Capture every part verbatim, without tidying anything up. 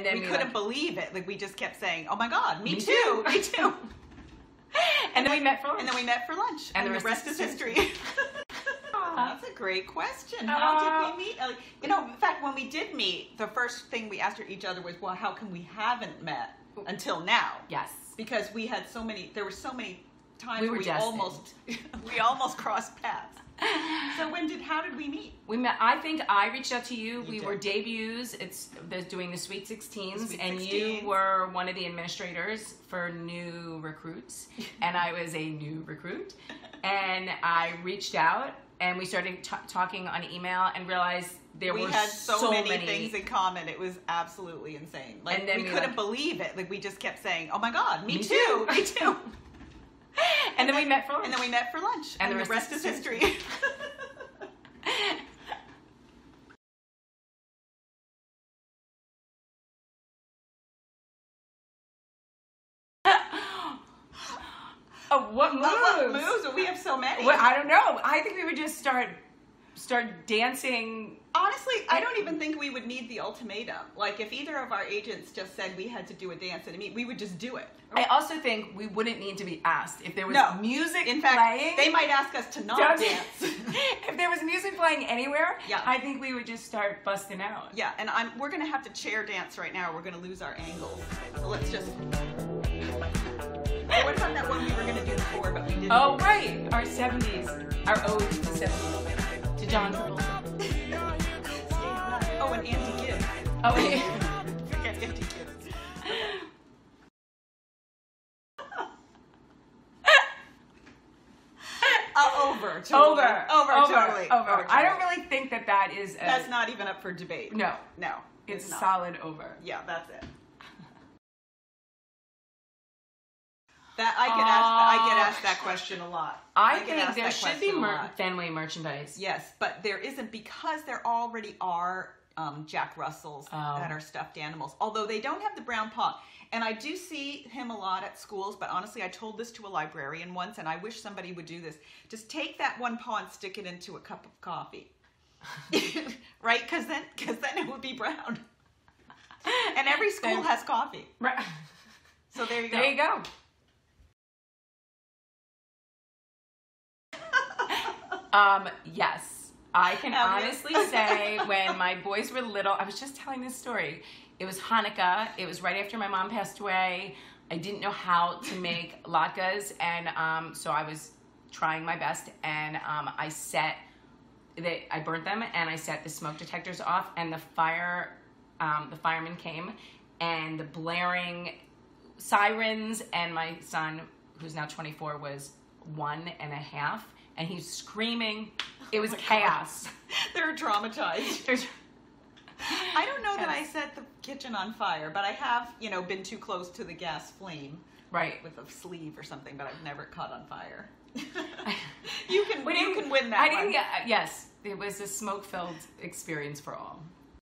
then we, we couldn't like, believe it. Like we just kept saying, "Oh my God, me, me too, too, me too." And then we met for lunch. And then we met for lunch. And, and the, the rest, rest is history. history. That's a great question. How Uh, did we meet? Elly? You know, in fact, when we did meet, the first thing we asked each other was, well, how come we haven't met until now? Yes. Because we had so many, there were so many times We were we destined. almost, we almost crossed paths. So when did, how did we meet? We met, I think I reached out to you. You we did. were debuts. It's they're doing the Sweet sixteens, The Sweet and sixteens. you were one of the administrators for new recruits, and I was a new recruit. And I reached out, and we started t talking on email, and realized there we were had so, so many, many things in common. It was absolutely insane. Like And then we, we, couldn't like- believe it. Like we just kept saying, "Oh my God, me, Me too, too." me too." And then we met for lunch. And then we met for lunch. And, And the the rest, rest is is history. Oh, what moves? What, what moves? We have so many. Well, I don't know. I think we would just start start dancing. Honestly, I don't even think we would need the ultimatum. Like, if either of our agents just said we had to do a dance and a meet, we would just do it. I also think we wouldn't need to be asked if there was No. music In fact, playing. they might ask us to not Don't- dance. If there was music playing anywhere, Yeah. I think we would just start busting out. Yeah, and I'm, we're going to have to chair dance right now. Or we're going to lose our angles. So let's just... Oh, what about that one we were going to do before, but we didn't? Oh, right. Our seventies. Our ode to the seventies. To John Travolta. Oh, and Andy Gibb. Oh, yeah. Forget Andy Gibb. Uh, over. Totally. Over. Over. Over. Totally. Over. Over, I don't totally. really think that that is a... That's not even up for debate. No. No. It's not. solid over. Yeah, that's it. That I get asked. I get asked that question a lot. I, get think asked there that should be question a mer lot. Fenway merchandise. Yes, but there isn't, because there already are um, Jack Russells Oh. that are stuffed animals. Although they don't have the brown paw, and I do see him a lot at schools. But honestly, I told this to a librarian once, and I wish somebody would do this. Just take that one paw and stick it into a cup of coffee, right? Because then, because then it would be brown. And every school Then- has coffee. Right. So there you go. There you go. Um, yes, I can Have you? honestly say when my boys were little, I was just telling this story. It was Hanukkah. It was right after my mom passed away. I didn't know how to make latkes, and um, so I was trying my best, and um, I set, they, I burnt them, and I set the smoke detectors off, and the fire, um, the firemen came, and the blaring sirens, and my son, who's now twenty-four, was one and a half. And he's screaming. It was Oh my chaos. God. They're traumatized. There's- I don't know that I set the kitchen on fire, but I have, you know, been too close to the gas flame. Right. With a sleeve or something, but I've never caught on fire. you can We you didn't- can win that I one. didn't get, yes, it was a smoke-filled experience for all.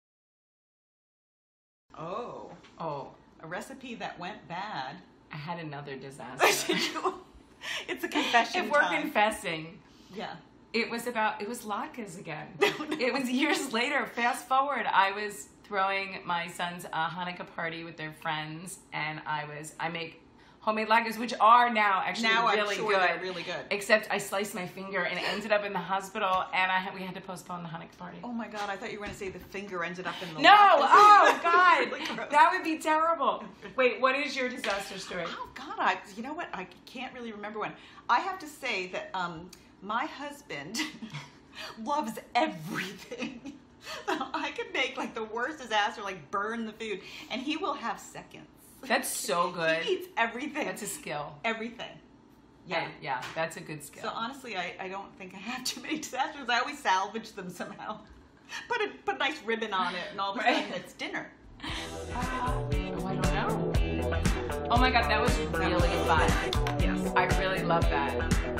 Oh, Oh, a recipe that went bad. I had another disaster. It's a confession If we're time. confessing, Yeah. it was about, it was latkes again. No. It was years later. Fast forward, I was throwing my son's uh, Hanukkah party with their friends, and I was, I make homemade latkes, which are now actually Now really I'm sure good. they're really good. Except I sliced my finger and ended up in the hospital, and I had, we had to postpone the Hanukkah party. Oh my God, I thought you were going to say the finger ended up in the No! latkes. Oh, God! Really gross. That would be terrible. Wait, what is your disaster story? Oh God, I, you know what? I can't really remember one. I have to say that um, my husband loves everything. So I could make like the worst disaster, like burn the food, and he will have seconds. That's so good. He eats everything. That's a skill. Everything. Yeah, yeah, that's a good skill. So honestly, I, I don't think I have too many disasters. I always salvage them somehow. Put a put a nice ribbon on it, and all of a sudden it's dinner. Uh, oh, I don't know. Oh my God, that was really fun. Yes. I really love that.